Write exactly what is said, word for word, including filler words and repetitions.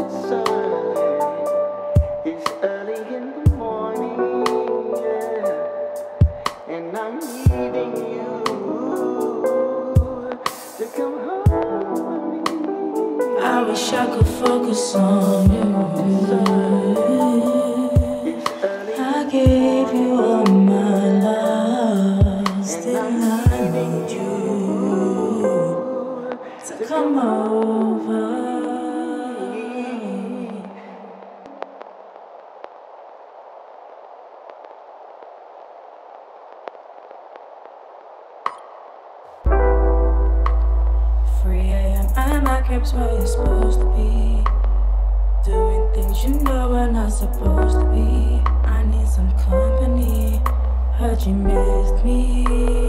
It's early, it's early in the morning, yeah. And I'm needing you to come home to me. I wish I could focus on you. I gave you all my love, still I need you to come over. three a.m. and my crib's where you're supposed to be, doing things you know we're not supposed to be. I need some company. Heard you missed me.